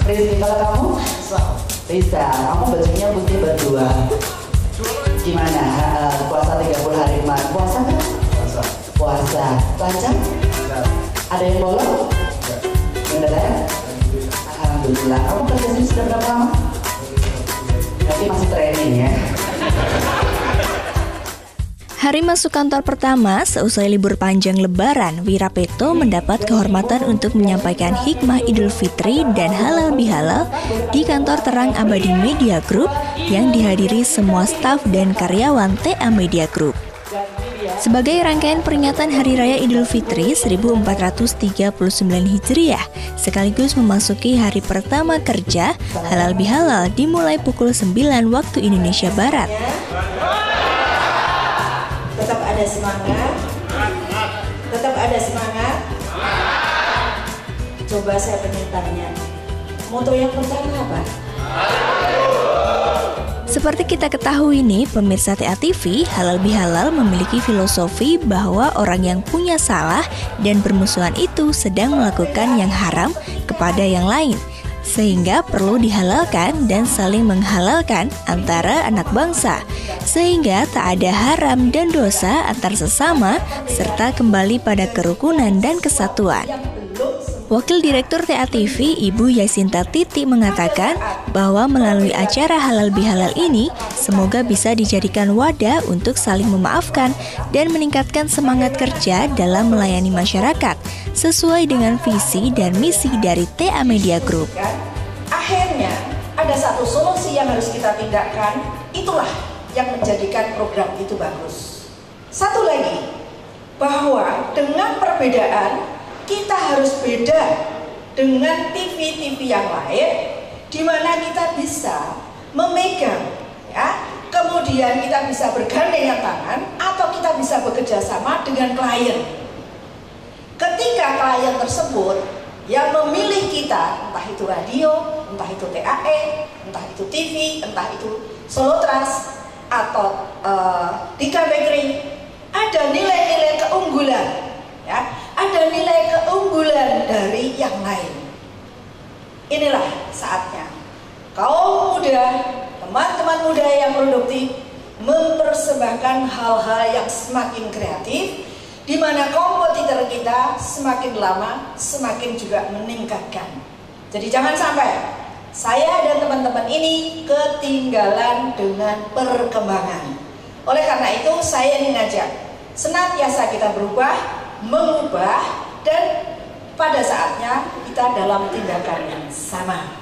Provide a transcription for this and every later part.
Rizky, kalau kamu? Risa, kamu bajunya putih berdua. Gimana? Puasa 30 hari kemarin. Puasa kan? Puasa. Lancar? Ada yang bolong? Beneran? Alhamdulillah. Kamu kerja sini sudah berapa lama? Nanti masih training ya. Hari masuk kantor pertama, seusai libur panjang Lebaran, Wirapeto mendapat kehormatan untuk menyampaikan hikmah Idul Fitri dan halal bihalal di kantor Terang Abadi Media Group yang dihadiri semua staf dan karyawan TA Media Group. Sebagai rangkaian peringatan Hari Raya Idul Fitri 1439 Hijriah, sekaligus memasuki hari pertama kerja, halal bihalal dimulai pukul 9 waktu Indonesia Barat. Tetap ada semangat. Tetap ada semangat. Coba saya pengen tanya, moto yang pertama apa? Seperti kita ketahui nih, pemirsa TA TV, halal bihalal memiliki filosofi bahwa orang yang punya salah dan bermusuhan itu sedang melakukan yang haram kepada yang lain, sehingga perlu dihalalkan dan saling menghalalkan antara anak bangsa, sehingga tak ada haram dan dosa antar sesama, serta kembali pada kerukunan dan kesatuan. Wakil Direktur TA TV, Ibu Yasinta Titi mengatakan bahwa melalui acara halal bihalal ini, semoga bisa dijadikan wadah untuk saling memaafkan dan meningkatkan semangat kerja dalam melayani masyarakat, sesuai dengan visi dan misi dari TA Media Group. Akhirnya ada satu solusi yang harus kita tindakan, itulah yang menjadikan program itu bagus. Satu lagi, bahwa dengan perbedaan kita harus beda dengan TV-TV yang lain, di mana kita bisa memegang, ya, kemudian kita bisa bergandengan tangan atau kita bisa bekerja sama dengan klien. Ketika klien tersebut yang memilih kita, entah itu radio, entah itu TAE, entah itu TV, entah itu Solo Trans atau Dika Bakery, ada nilai-nilai keunggulan, ya, ada nilai keunggulan dari yang lain. Inilah saatnya kaum muda, teman-teman muda yang produktif mempersembahkan hal-hal yang semakin kreatif, di mana kompetitor kita semakin lama semakin juga meningkatkan. Jadi jangan sampai saya dan teman-teman ini ketinggalan dengan perkembangan. Oleh karena itu saya mengajak senantiasa kita berubah, mengubah, dan pada saatnya kita dalam tindakan yang sama.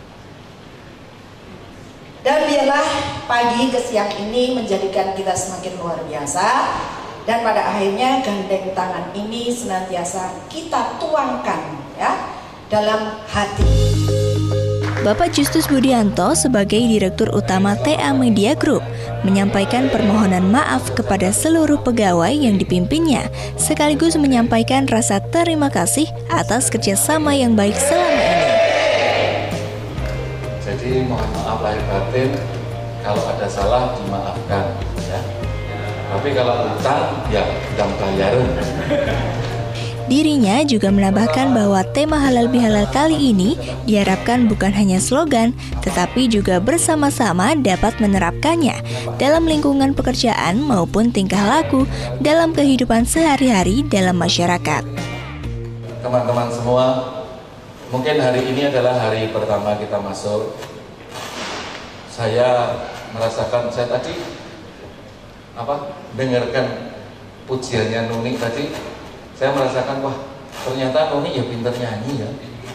Dan biarlah pagi ke siang ini menjadikan kita semakin luar biasa, dan pada akhirnya gandeng tangan ini senantiasa kita tuangkan, ya, dalam hati. Bapak Justus Budianto sebagai Direktur Utama TA Media Group menyampaikan permohonan maaf kepada seluruh pegawai yang dipimpinnya, sekaligus menyampaikan rasa terima kasih atas kerjasama yang baik selama ini. Jadi mohon maaf lahir batin, kalau ada salah dimaafkan, ya. Tapi kalau utang, ya utang bayaran. Dirinya juga menambahkan bahwa tema halal bihalal kali ini diharapkan bukan hanya slogan, tetapi juga bersama-sama dapat menerapkannya dalam lingkungan pekerjaan maupun tingkah laku dalam kehidupan sehari-hari dalam masyarakat. Teman-teman semua, mungkin hari ini adalah hari pertama kita masuk. Saya merasakan, saya tadi dengarkan pujiannya Nuni tadi. Saya merasakan, wah ternyata Nuni ya pintar nyanyi ya.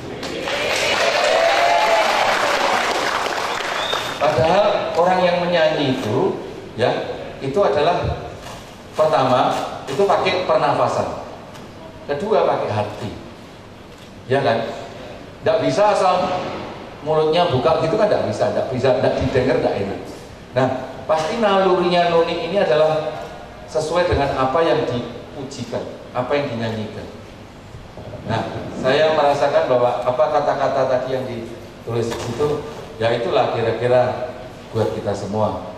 Padahal orang yang menyanyi itu, ya, itu adalah pertama itu pakai pernafasan, kedua pakai hati, ya kan? Tidak bisa asal mulutnya buka gitu kan, tidak bisa, tidak didengar, tidak enak. Nah, pasti nalurinya Nuni ini adalah sesuai dengan apa yang dipujikan, apa yang dinyanyikan. Nah, saya merasakan bahwa apa kata-kata tadi yang ditulis itu, ya itulah kira-kira buat kita semua.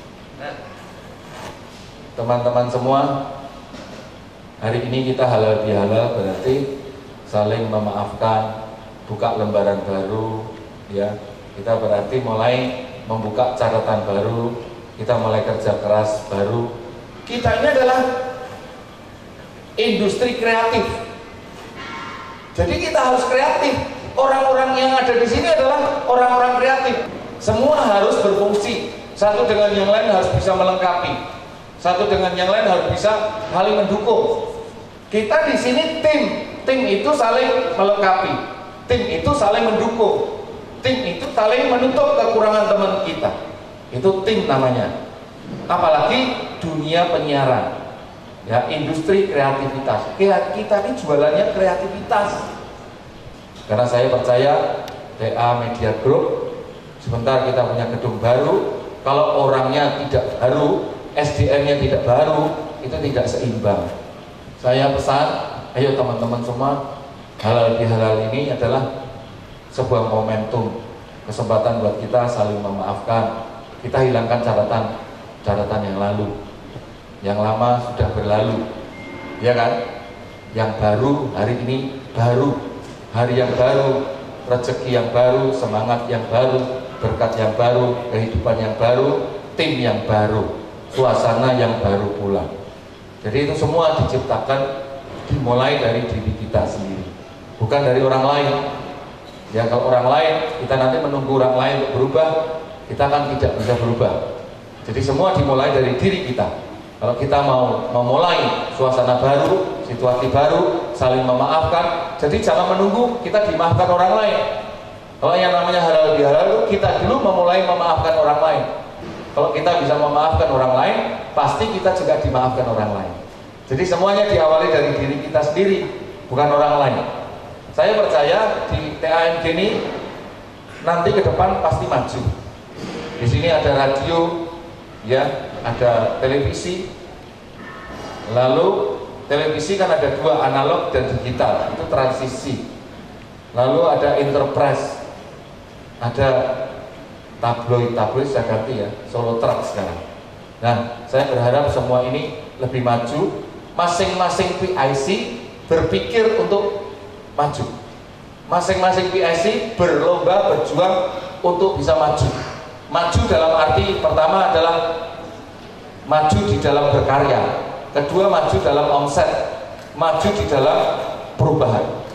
Teman-teman semua, hari ini kita halal bihalal berarti saling memaafkan, buka lembaran baru, ya kita berarti mulai membuka catatan baru, kita mulai kerja keras baru. Kita ini adalah industri kreatif, jadi kita harus kreatif. Orang-orang yang ada di sini adalah orang-orang kreatif. Semua harus berfungsi, satu dengan yang lain harus bisa melengkapi, satu dengan yang lain harus bisa saling mendukung. Kita di sini tim itu saling melengkapi, tim itu saling mendukung, tim itu saling menutup kekurangan teman kita. Itu tim namanya. Apalagi dunia penyiaran, ya industri kreativitas. Kita ini jualannya kreativitas. Karena saya percaya TA Media Group, sebentar kita punya gedung baru, kalau orangnya tidak baru, SDM-nya tidak baru, itu tidak seimbang. Saya pesan, ayo teman-teman semua, halal bihalal ini adalah sebuah momentum, kesempatan buat kita saling memaafkan. Kita hilangkan catatan yang lalu, yang lama sudah berlalu, ya kan? Yang baru hari ini baru, hari yang baru, rezeki yang baru, semangat yang baru, berkat yang baru, kehidupan yang baru, tim yang baru, suasana yang baru pula. Jadi itu semua diciptakan, dimulai dari diri kita sendiri, bukan dari orang lain. Ya kalau orang lain, kita nanti menunggu orang lain untuk berubah, kita kan tidak bisa berubah. Jadi semua dimulai dari diri kita. Kalau kita mau memulai suasana baru, situasi baru, saling memaafkan, jadi jangan menunggu kita dimaafkan orang lain. Kalau yang namanya halal bihalal, kita dulu memulai memaafkan orang lain. Kalau kita bisa memaafkan orang lain, pasti kita juga dimaafkan orang lain. Jadi semuanya diawali dari diri kita sendiri, bukan orang lain. Saya percaya di TAMG ini nanti ke depan pasti maju. Di sini ada radio, ya, ada televisi. Lalu televisi kan ada dua, analog dan digital, itu transisi. Lalu ada enterprise, ada tabloid saya ganti ya, Solo Truck sekarang. Nah, saya berharap semua ini lebih maju. Masing-masing PIC berpikir untuk maju. Masing-masing PIC berlomba berjuang untuk bisa maju. Maju dalam arti pertama adalah maju di dalam berkarya, kedua maju dalam omset, maju di dalam perubahan.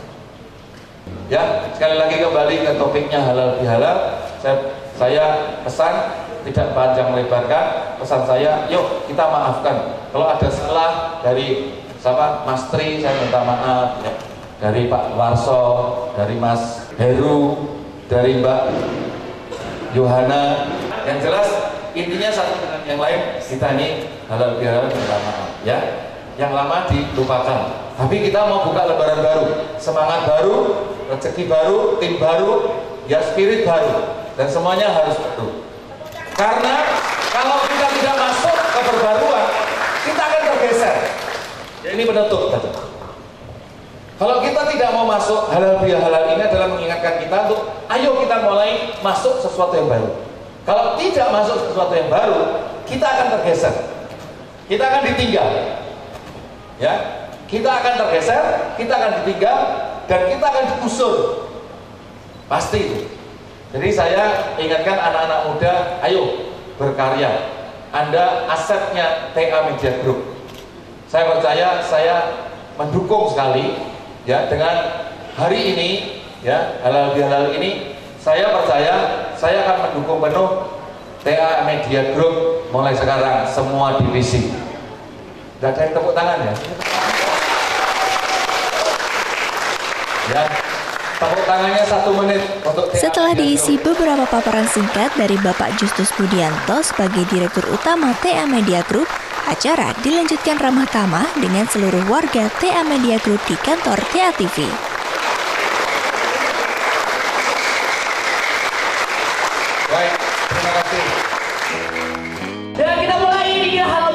Ya, sekali lagi kembali ke topiknya halal bihalal. Saya pesan, tidak panjang lebarkan, pesan saya, yuk kita maafkan. Kalau ada salah dari Mas Tri, saya minta maaf ya. Dari Pak Warso, dari Mas Heru, dari Mbak Yohana. Yang jelas intinya satu dengan yang lain, kita ini halal bihalal minta maaf ya. Yang lama dilupakan, tapi kita mau buka lembaran baru, semangat baru, rezeki baru, tim baru, ya spirit baru, dan semuanya harus baru. Karena kalau kita tidak masuk ke perbaruan, kita akan tergeser. Ya, ini penutup. Kalau kita tidak mau masuk, halal bihalal ini adalah mengingatkan kita untuk ayo kita mulai masuk sesuatu yang baru. Kalau tidak masuk sesuatu yang baru, kita akan tergeser, kita akan ditinggal. Ya, kita akan tergeser, kita akan ditinggal, dan kita akan digusur. Pasti itu. Jadi saya ingatkan anak-anak muda, ayo berkarya. Anda asetnya TA Media Group. Saya percaya, saya mendukung sekali ya dengan hari ini ya, halal bihalal ini. Saya percaya saya akan mendukung penuh TA Media Group mulai sekarang, semua divisi. Gak ada yang tepuk tangan ya? Ya, tepuk tangannya 1 menit untuk TA. Setelah diisi beberapa paparan singkat dari Bapak Justus Budianto sebagai Direktur Utama TA Media Group, acara dilanjutkan ramah tamah dengan seluruh warga TA Media Group di kantor TA TV. Baik, terima kasih. Dan kita mulai di hal